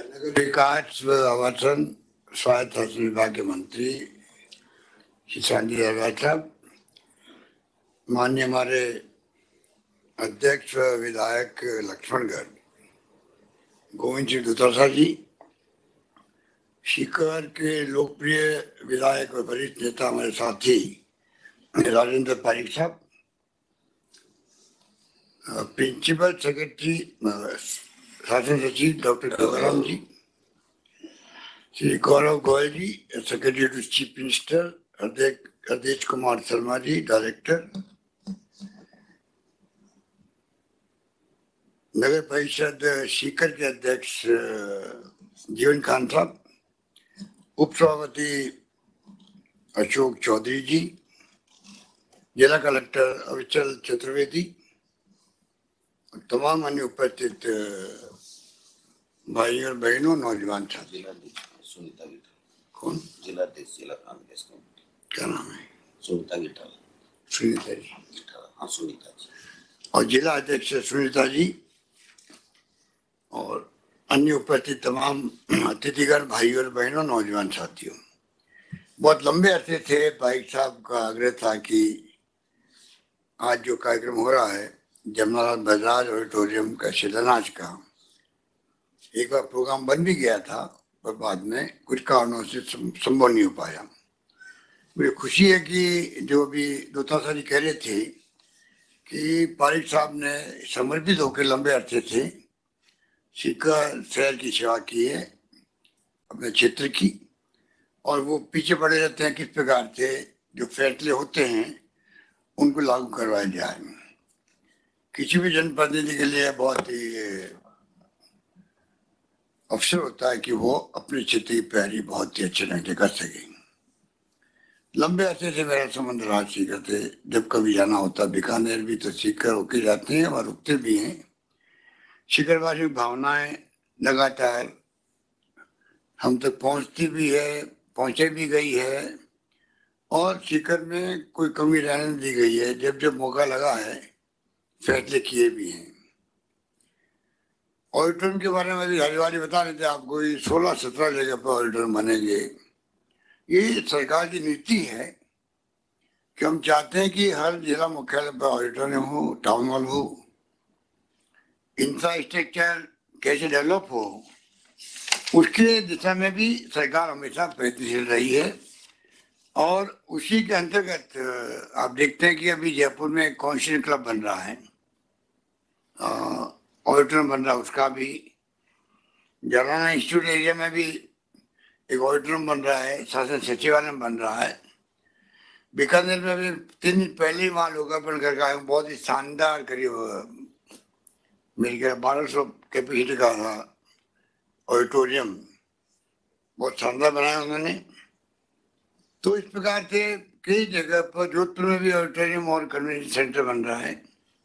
नगर विकास व आवासन स्वायत्त शासन विभाग के मंत्री श्री संजय अग्रवाल साहब, माननीय हमारे अध्यक्ष व विधायक लक्ष्मणगढ़ गोविंद सिंह दोतारा जी, सीकर के लोकप्रिय विधायक व वरिष्ठ नेता हमारे साथी राजेंद्र पारिक साहब, प्रिंसिपल सेक्रेटरी शासन सचिव doctor Gangaram ji, Shri Gaurav Goyal ji, secretary to chief minister अध्यक्ष कुमार शर्मा जी, डायरेक्टर, नगर परिषद सीकर के अध्यक्ष जीवन कांत साहब, उप सभापति अशोक चौधरी जी, जिला कलेक्टर अविचल चतुर्वेदी, तमाम अन्य उपस्थित भाई और बहनों, नौजवान साथी। सुनीता गिटाल कौन? जिलाध्यक्ष जिला कांग्रेस कमेटी। क्या नाम है? सुनीता गिटाल। सुनीता जी। हाँ, सुनीता जी। और जिला अध्यक्ष सुनीता जी और अन्य उपस्थित तमाम अतिथिगण, भाई और बहनों, नौजवान साथियों, बहुत लंबे अरसे से भाई साहब का आग्रह था कि आज जो कार्यक्रम हो रहा है जमनालाल बजाज ऑडिटोरियम का शिलान्यास का, एक बार प्रोग्राम बन भी गया था पर बाद में कुछ कारणों से संभव नहीं हो पाया। मुझे खुशी है कि जो अभी दोतारा जी कह रहे थे कि पारिक साहब ने समर्पित होकर लंबे अरसे से सीकर शहर की सेवा की है, अपने क्षेत्र की, और वो पीछे पड़े रहते हैं किस प्रकार से जो फैसले होते हैं उनको लागू करवाया जाए। किसी भी जनप्रतिनिधि के लिए बहुत ही अवसर होता है कि वो अपने क्षेत्र की पैरवी बहुत ही अच्छे ढंग से कर सके। लंबे अरसे से मेरा संबंध रहा सीकर से, जब कभी जाना होता बीकानेर भी तो सीकर होके जाते हैं और रुकते भी हैं। सीकरवासियों की भावनाएं लगातार हम तक पहुंचती भी है, पहुंचे भी गई है, और सीकर में कोई कमी रहने दी गई है। जब जब मौका लगा है फैसले किए भी हैं। ऑडिटोरियम के बारे में भी हरिवाली बता रहे थे आपको, 16-17 जगह पर ऑडिटोरियम बनेंगे। ये सरकार की नीति है कि हम चाहते हैं कि हर जिला मुख्यालय पर ऑडिटोरियम हो, टाउन हॉल हो, इंफ्रास्ट्रक्चर कैसे डेवलप हो, उसके दिशा में भी सरकार हमेशा प्रयत्नशील रही है। और उसी के अंतर्गत आप देखते हैं कि अभी जयपुर में कॉन्स्टिट्यूशन क्लब बन रहा है, ऑडिटोरियम बन रहा है, उसका भी जालाना इंस्टीट्यूट एरिया में भी एक ऑडिटोरियम बन रहा है, शासन सचिवालय में बन रहा है। बीकानेर में भी 3 दिन पहले ही वहाँ लोकार्पण करके आए, बहुत ही शानदार, करीब मेरे ख्याल 1200 कैपेसिटी का था ऑडिटोरियम, बहुत शानदार बनाया उन्होंने। तो इस प्रकार से कई जगह पर, जोधपुर में भी ऑडिटोरियम और कन्वेंशन सेंटर बन रहा है।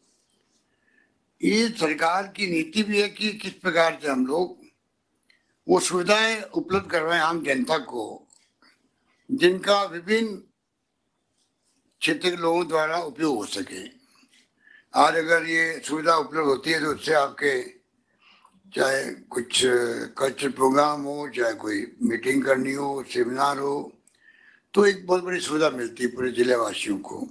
ये सरकार की नीति भी है कि किस प्रकार से हम लोग वो सुविधाएं उपलब्ध करवाएं आम जनता को, जिनका विभिन्न क्षेत्र के लोगों द्वारा उपयोग हो सके। आज अगर ये सुविधा उपलब्ध होती है तो उससे आपके चाहे कुछ कल्चरल प्रोग्राम हो, चाहे कोई मीटिंग करनी हो, सेमिनार हो, तो एक बहुत बड़ी सुविधा मिलती है पूरे जिले वासियों को।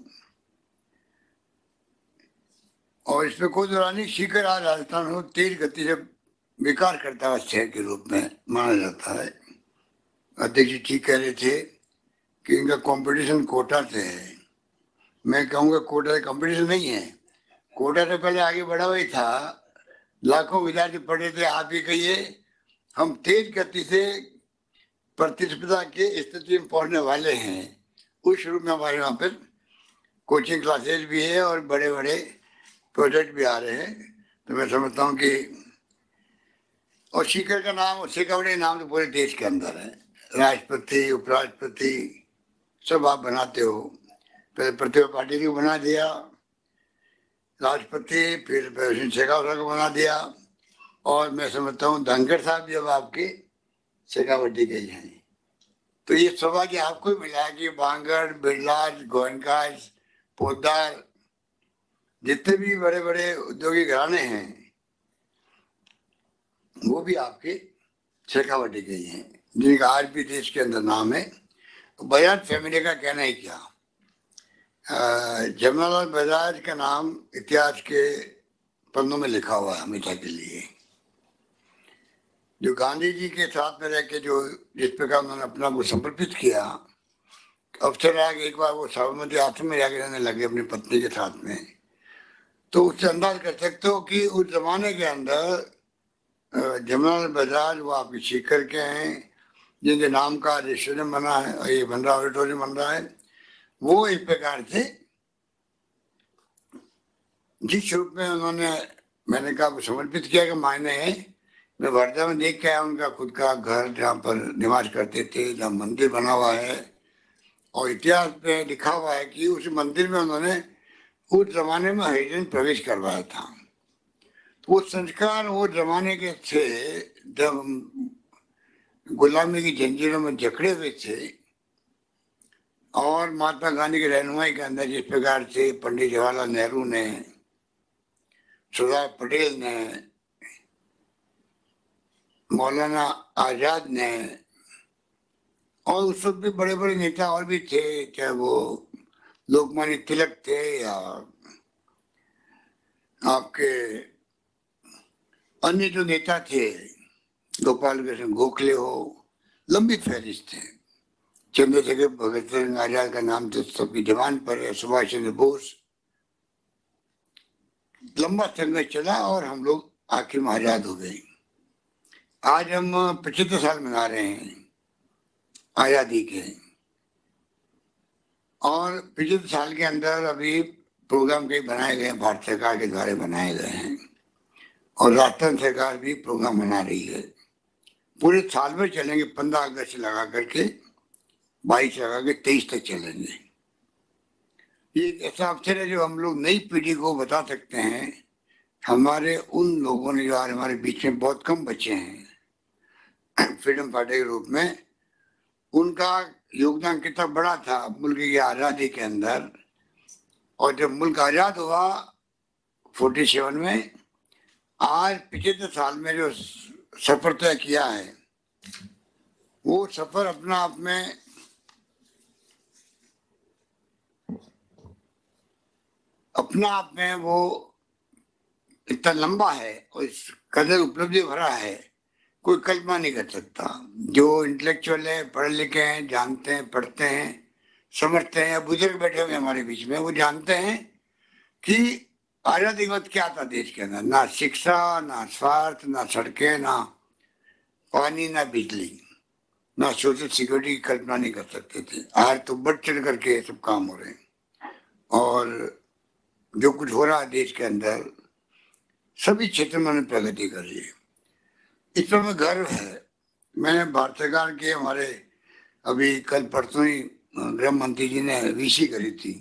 और इसमें कोई दौरानी सीकर आज राजस्थान में तेज गति से विकास करता हुआ शहर के रूप में माना जाता है। अध्यक्ष जी ठीक कह रहे थे कि इनका कंपटीशन कोटा से है। मैं कहूँगा कोटा से कंपटीशन नहीं है, कोटा से पहले आगे बढ़ा हुआ ही था, लाखों विद्यार्थी पढ़े थे। आप ही कहिए, हम तेज गति से प्रतिस्पर्धा के स्थिति में पहुंचने वाले हैं। उस रूप में हमारे वहाँ पर कोचिंग क्लासेज भी है और बड़े बड़े प्रोजेक्ट भी आ रहे हैं। तो मैं समझता हूँ कि, और सीकर का नाम, सीकर नाम तो पूरे देश के अंदर है। राष्ट्रपति, उपराष्ट्रपति सब आप बनाते हो। पहले प्रतिभा पाटिल को बना दिया राष्ट्रपति, फिर शेखावत को बना दिया, और मैं समझता हूँ धनखड़ साहब जब आपके शेखावटी गई हैं, तो ये सौभाग्य आपको ही मिला कि बांगड़, बिरलाज, गोयनकाज, पोदार, जितने भी बड़े बड़े उद्योगिक घराने हैं वो भी आपके शेखावटी के ही हैं, जिनका आज भी देश के अंदर नाम है। बजाज फैमिली का कहना ही क्या, जमनालाल बजाज का नाम इतिहास के पन्नों में लिखा हुआ है हमेशा के लिए। जो गांधी जी के साथ में रह के जो जिस प्रकार उन्होंने अपना को समर्पित किया, अवसर आया कि एक बार वो साबरमती आश्रम में जाके रहने लगे अपनी पत्नी के साथ में, तो उससे अंदाज कर सकते हो कि उस जमाने के अंदर जमनालाल बजाज वो आपके सीकर के हैं, जिनके नाम का रेस्टोरेंट बना है, ये बन रहा ऑडिटोरियम बन रहा है। वो इस प्रकार से जिस रूप में उन्होंने, मैंने कहा समर्पित किया के मायने है, मैं वर्धा में देख के आया उनका खुद का घर जहाँ पर निवास करते थे, जहाँ मंदिर बना हुआ है, और इतिहास में लिखा हुआ है कि उस मंदिर में उन्होंने उस जमाने में हरिजन प्रवेश करवाया था। तो वो संस्कार वो जमाने के थे जब गुलामी की जंजीरों में जकड़े हुए थे, और महात्मा गांधी की रहनुमाई के अंदर जिस प्रकार से पंडित जवाहरलाल नेहरू ने, सरदार पटेल ने, मौलाना आजाद ने, और उस वक्त भी बड़े बड़े नेता और भी थे, चाहे वो लोकमान्य तिलक थे या आपके अन्य जो नेता थे, गोपाल कृष्ण गोखले हो, लंबी फहरिस्त है। चंद्रशेखर भगत सिंह आजाद का नाम तो सबकी जबान पर है, सुभाष चंद्र बोस। लंबा संघर्ष चला और हम लोग आखिर में आजाद हो गए। आज हम 75 साल मना रहे हैं आजादी के, और 75 साल के अंदर अभी प्रोग्राम कई बनाए गए, भारत सरकार के द्वारा बनाए गए हैं, और राजस्थान सरकार भी प्रोग्राम बना रही है। पूरे साल में चलेंगे, 15 अगस्त से लगा करके 22 लगा के 23 तक चलेंगे। ये एक ऐसा अवसर है जो हम लोग नई पीढ़ी को बता सकते हैं। हमारे उन लोगों ने जो आज हमारे बीच में बहुत कम बच्चे हैं फ्रीडम फाइटर के रूप में, उनका योगदान कितना बड़ा था मुल्क की आज़ादी के अंदर। और जब मुल्क आज़ाद हुआ 47 में, आज 75 साल में जो सफर तय किया है, वो सफर अपना आप में वो इतना लंबा है और इस कदर उपलब्धि भरा है, कोई कल्पना नहीं कर सकता। जो इंटेलेक्चुअल है, पढ़े लिखे हैं, जानते हैं, पढ़ते हैं, समझते हैं, बुजुर्ग बैठे हुए हमारे बीच में, वो जानते हैं कि आजादी के वक्त क्या था देश के अंदर। ना शिक्षा, ना स्वास्थ्य, ना सड़कें, ना पानी, ना बिजली, ना सोशल सिक्योरिटी की कल्पना नहीं कर सकते थे। आज तो बढ़ चढ़ करके सब काम हो रहे हैं, और जो कुछ हो रहा है देश के अंदर सभी क्षेत्र में उन्होंने प्रगति करी है। इस पर हमें गर्व है। मैंने भारत सरकार के हमारे अभी कल परसों ही गृह मंत्री जी ने वीसी करी थी,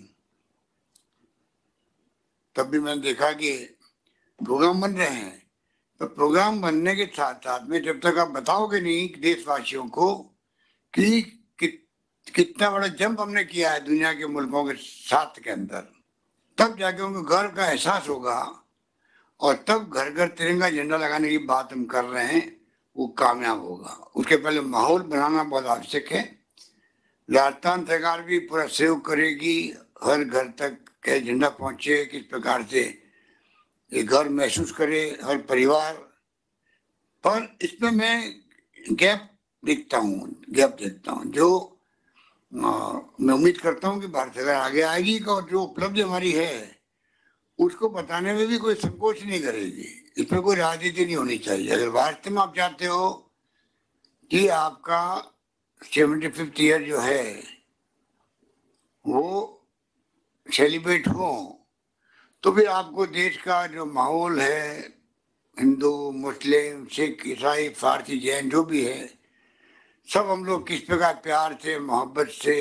तब भी मैंने देखा कि प्रोग्राम बन रहे हैं। तो प्रोग्राम बनने के साथ साथ में जब तक आप बताओगे नहीं देशवासियों को कि कितना बड़ा जंप हमने किया है दुनिया के मुल्कों के साथ के अंदर, तब जाके उनको गर्व का एहसास होगा, और तब घर घर तिरंगा झंडा लगाने की बात हम कर रहे हैं, वो कामयाब होगा। उसके पहले माहौल बनाना बहुत आवश्यक है। राजस्थान सरकार भी पूरा सहयोग करेगी, हर घर तक के झंडा पहुंचे, किस प्रकार से ये घर महसूस करे हर परिवार। पर इसमें मैं गैप देखता हूँ, जो मैं उम्मीद करता हूँ कि भारत सरकार आगे आएगी, और जो उपलब्धि हमारी है उसको बताने में भी कोई संकोच नहीं करेगी। इसमें कोई राजनीति नहीं होनी चाहिए। अगर वास्तव में आप चाहते हो कि आपका 75th ईयर जो है वो सेलिब्रेट हो, तो फिर आपको देश का जो माहौल है, हिंदू, मुस्लिम, सिख, ईसाई, फारसी, जैन जो भी है, सब हम लोग किस प्रकार प्यार से, मोहब्बत से,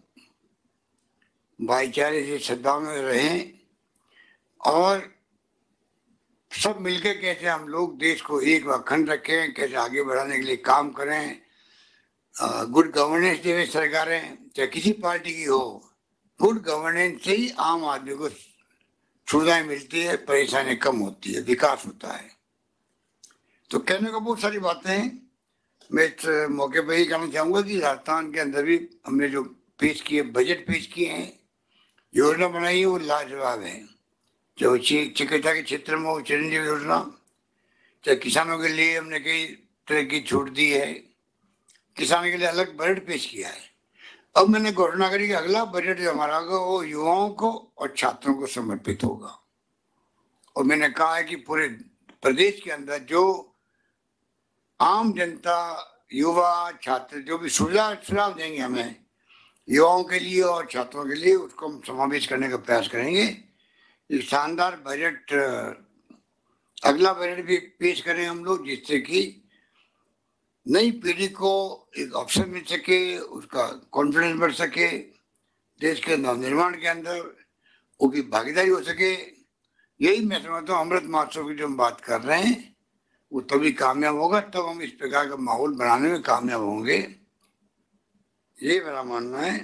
भाईचारे से, सद्भाव में रहें, और सब मिलके कैसे हम लोग देश को एक व अखंड रखें, कैसे आगे बढ़ाने के लिए काम करें। गुड गवर्नेंस देवे सरकारें, चाहे किसी पार्टी की हो, गुड गवर्नेंस से ही आम आदमी को सुविधाएं मिलती है, परेशानी कम होती है, विकास होता है। तो कहने को बहुत सारी बातें हैं, मैं इस मौके पर ही कहना चाहूंगा कि राजस्थान के अंदर भी हमने जो पेश किए, बजट पेश किए हैं, योजना बनाई है, वो लाजवाब है। जो चिकित्सा के क्षेत्र में वो चिरंजीवी योजना, चाहे किसानों के लिए हमने कई तरह की छूट दी है, किसानों के लिए अलग बजट पेश किया है। अब मैंने घोषणा करी कि अगला बजट जो हमारा होगा वो युवाओं को और छात्रों को समर्पित होगा। और मैंने कहा है कि पूरे प्रदेश के अंदर जो आम जनता, युवा, छात्र जो भी सुझाव देंगे हमें युवाओं के लिए और छात्रों के लिए, उसको हम समावेश करने का प्रयास करेंगे। एक शानदार बजट, अगला बजट भी पेश करें हम लोग, जिससे कि नई पीढ़ी को एक अवसर मिल सके, उसका कॉन्फिडेंस बढ़ सके, देश के नवनिर्माण के अंदर उनकी भागीदारी हो सके। यही मैं समझता हूँ अमृत महोत्सव की जो हम बात कर रहे हैं वो तभी कामयाब होगा, तब हम इस प्रकार का माहौल बनाने में कामयाब होंगे, ये मेरा मानना है।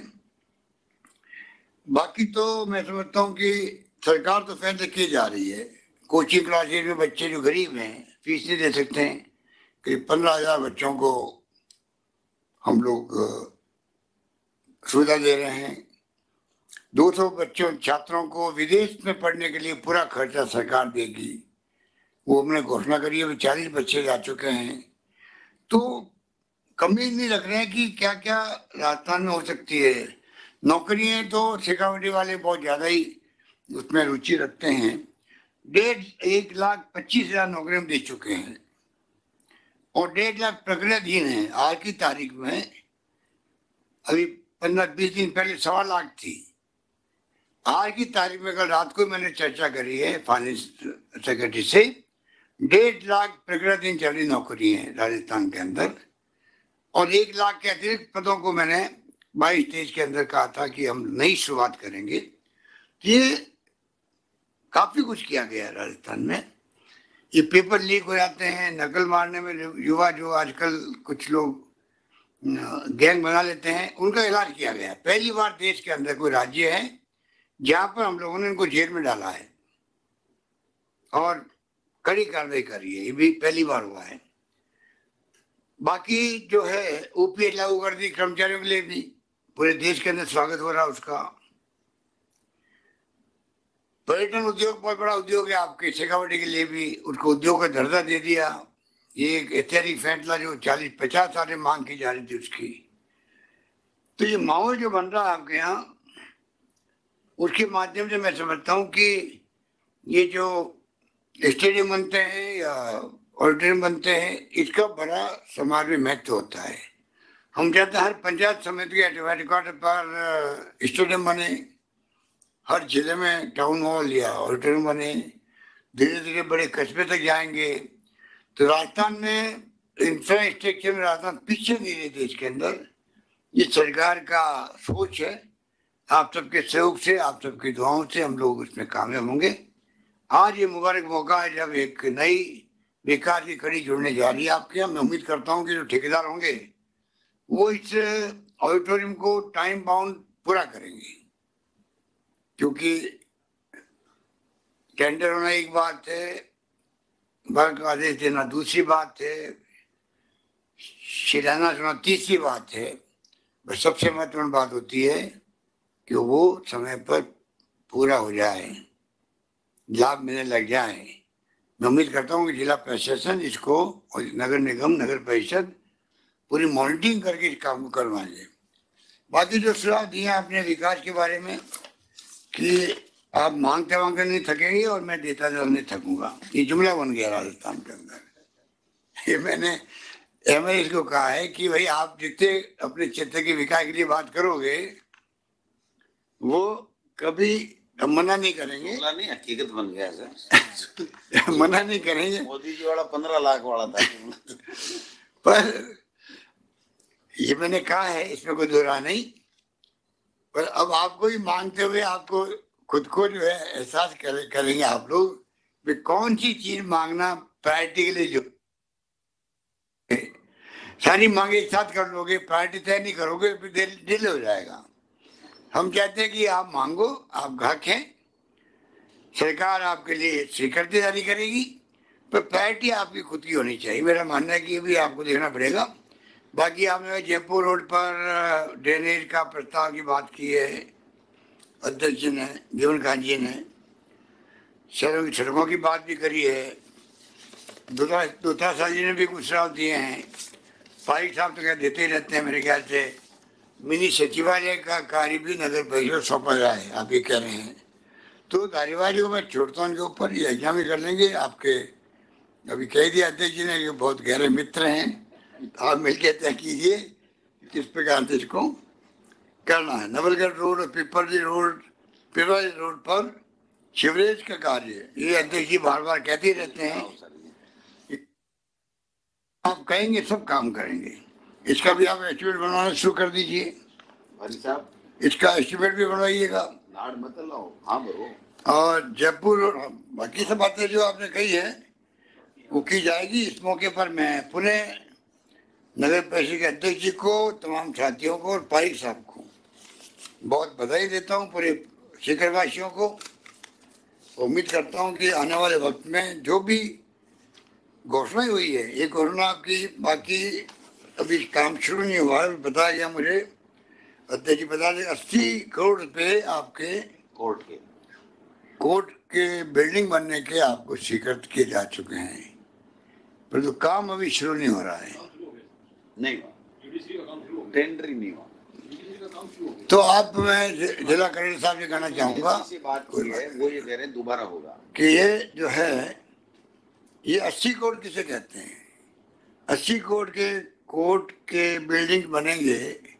बाकी तो मैं समझता हूँ कि सरकार तो फैसले की जा रही है। कोचिंग क्लासेज में बच्चे जो गरीब हैं, फीस नहीं दे सकते हैं, करीब 15,000 बच्चों को हम लोग सुविधा दे रहे हैं। 200 बच्चों छात्रों को विदेश में पढ़ने के लिए पूरा खर्चा सरकार देगी, वो हमने घोषणा करी है। 40 बच्चे जा चुके हैं। तो कमी नहीं रख रहे हैं कि क्या क्या राजस्थान में हो सकती है। नौकरियां तो शेखावटी वाले बहुत ज्यादा ही उसमें रुचि रखते हैं। 1,25,000 नौकरियां दे चुके हैं और 1.5 लाख प्रक्रियाधीन है। आज की तारीख में, अभी 15-20 दिन पहले 1.25 लाख थी। आज की तारीख में कल रात को मैंने चर्चा करी है फाइनेंस सेक्रेटरी से, 1.5 लाख प्रक्रियाधीन चल रही नौकरी है राजस्थान के अंदर, और 1 लाख के अतिरिक्त पदों को मैंने 22-23 के अंदर कहा था कि हम नई शुरुआत करेंगे। ये काफी कुछ किया गया राजस्थान में। ये पेपर लीक हो जाते हैं, नकल मारने में युवा जो आजकल कुछ लोग गैंग बना लेते हैं, उनका इलाज किया गया। पहली बार देश के अंदर कोई राज्य है जहां पर हम लोगों ने इनको जेल में डाला है और कड़ी कार्रवाई करी है, ये भी पहली बार हुआ है। बाकी जो है ओपीएस लागू कर दी कर्मचारियों के लिए भी, पूरे देश के अंदर स्वागत हो रहा है उसका। पर्यटन उद्योग बहुत बड़ा उद्योग है आपके, शेखावटी के लिए भी उसको उद्योग का दर्जा दे दिया। ये एक ऐतिहासिक फैसला जो 40-50 साल से मांग की जा रही थी उसकी। तो ये माहौल जो बन रहा है आपके यहाँ, उसके माध्यम से मैं समझता हूँ कि ये जो स्टेडियम बनते हैं या ऑडिटोरियम बनते हैं, इसका बड़ा समाज में महत्व होता है। हम चाहते हैं हर पंचायत समिति के हेडक्वार्टर पर स्टेडियम बने, हर जिले में टाउन हॉल या ऑडिटोरियम बने, धीरे धीरे बड़े कस्बे तक जाएंगे। तो राजस्थान में इंफ्रास्ट्रक्चर में राजस्थान पीछे नहीं रहे देश के अंदर। ये सरकार का सोच है। आप सबके सहयोग से, आप सबकी दुआओं से हम लोग उसमें कामयाब होंगे। आज ये मुबारक मौका है जब एक नई विकास की कड़ी जुड़ने जा रही है आपके यहाँ। मैं उम्मीद करता हूँ कि जो ठेकेदार होंगे वो इस ऑडिटोरियम को टाइम बाउंड पूरा करेंगे, क्योंकि टेंडर होना एक बात है, वर्क का आदेश देना दूसरी बात है, शिलान्यास होना तीसरी बात है। बस सबसे महत्वपूर्ण बात होती है कि वो समय पर पूरा हो जाए, लाभ मिलने लग जाए। मैं उम्मीद करता हूँ कि जिला प्रशासन इसको और नगर निगम, नगर परिषद पूरी मॉनिटरिंग करके इस काम को करवाएंगे। बाकी जो सुझाव दिए आपने विकास के बारे में कि आप मांगते मांगते नहीं थकेंगे और मैं देता नहीं थकूंगा, ये जुमला बन गया राजस्थान के अंदर। ये मैंने एमएलए को कहा है कि भाई आप जितने अपने क्षेत्र के विकास के लिए बात करोगे वो कभी मना नहीं करेंगे। जुमला नहीं, हकीकत बन गया सर। मना नहीं करेंगे। मोदी जी वाला 15 लाख वाला था। पर ये मैंने कहा है, इसमें कोई दो राय नहीं। पर अब आपको ही मांगते हुए आपको खुद को जो है एहसास करेंगे आप लोग कि कौन सी चीज मांगना प्रायोरिटी के लिए। जो सारी मांगे एक साथ कर लोगे, प्रायोरिटी तय नहीं करोगे, फिर डिले हो जाएगा। हम चाहते हैं कि आप मांगो, आप ग्राहक हैं, सरकार आपके लिए स्वीकृति जारी करेगी, पर प्रायोरिटी आपकी खुद की होनी चाहिए। मेरा मानना है कि ये भी आपको देखना पड़ेगा बाकी आपने जयपुर रोड पर ड्रेनेज का प्रस्ताव की बात की है अध्यक्ष जी ने, जीवन खान जी ने। शहरों की सड़कों की बात भी करी है। दूता शाह जी ने भी कुछ सुझाव दिए हैं। पारिक साहब तो क्या देते ही रहते हैं मेरे ख्याल से। मिनी सचिवालय का कार्य भी नगर परिषद को सौंपा जाए, आप ये कह रहे हैं। तो कार्यवाही को मैं छोड़ता हूँ, उनके ऊपर ये एग्जाम ही कर लेंगे। आपके अभी कह दिया अध्यक्ष जी ने कि बहुत गहरे मित्र हैं, आप मिलकर तय कीजिए किस प्रकार से इसको करना है। नवलगढ़ रोड और पिपरली रोड पर सीवरेज का कार्य, ये अध्यक्ष जी बार बार कहते ही रहते हैं। आप कहेंगे सब काम करेंगे। इसका भी आप एस्टिमेट बनवाना शुरू कर दीजिए। भाई साहब इसका एस्टिमेट भी बनवाइएगा। लाड मत लाओ, हाँ भरो। और जयपुर बाकी सब बातें जो आपने कही है वो की जाएगी। इस मौके पर मैं पुनः नगर परिषद के अध्यक्ष जी को, तमाम साथियों को और पारिक साहब को बहुत बधाई देता हूँ, पूरे शिखरवासियों को। उम्मीद करता हूँ कि आने वाले वक्त में जो भी घोषणा हुई है, ये घोषणा आपकी, बाकी अभी काम शुरू नहीं हुआ है, बताया गया मुझे, अध्यक्ष जी बता दें 80 करोड़ रुपए आपके कोर्ट के बिल्डिंग बनने के आपको स्वीकृत किए जा चुके हैं, परंतु काम अभी शुरू नहीं हो रहा है। नहीं टेंडर ही नहीं हुआ। तो आप, मैं जिला कलेक्टर साहब से कहना चाहूंगा बात की है, वो ये कह रहे हैं दोबारा होगा कि ये जो है, ये 80 करोड़ किसे कहते हैं? 80 करोड़ के कोर्ट के बिल्डिंग बनेंगे,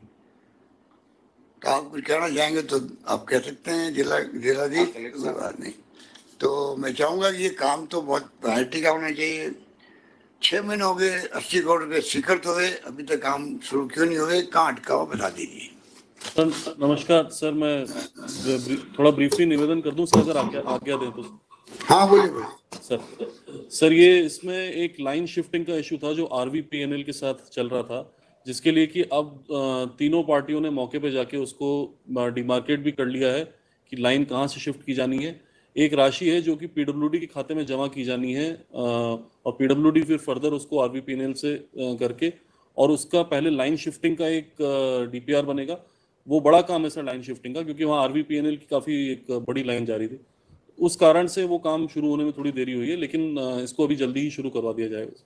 तो आप कुछ कहना चाहेंगे तो आप कह सकते हैं, जिलाधीश, कोई बात नहीं। तो मैं चाहूंगा कि ये काम तो बहुत प्रायोरिटी का होना चाहिए। 6 महीने हो गए, 80 करोड़ रुपये स्वीकृत हो गए, अभी तक काम शुरू क्यों नहीं हुए, कहाँ अटका हो बता दीजिए। सर नमस्कार सर, मैं थोड़ा ब्रीफली निवेदन कर दूं सर, अगर आज्ञा दें तो। हाँ बोलिए। सर ये इसमें एक लाइन शिफ्टिंग का इशू था जो आरवीपीएनएल के साथ चल रहा था, जिसके लिए कि अब तीनों पार्टियों ने मौके पे जाके उसको डिमार्केट भी कर लिया है कि लाइन कहाँ से शिफ्ट की जानी है। एक राशि है जो कि पीडब्ल्यूडी के खाते में जमा की जानी है, और पीडब्ल्यूडी फिर फर्दर उसको आरवीपीएनएल से करके, और उसका पहले लाइन शिफ्टिंग का एक डीपीआर बनेगा। वो बड़ा काम है सर लाइन शिफ्टिंग का, क्योंकि वहाँ आरवीपीएनएल की काफ़ी एक बड़ी लाइन जा रही थी, उस कारण से वो काम शुरू होने में थोड़ी देरी हुई है, लेकिन इसको अभी जल्दी ही शुरू करवा दिया जाएगा।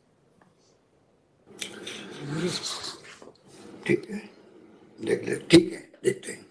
ठीक है, देख ले, ठीक है, देखते हैं।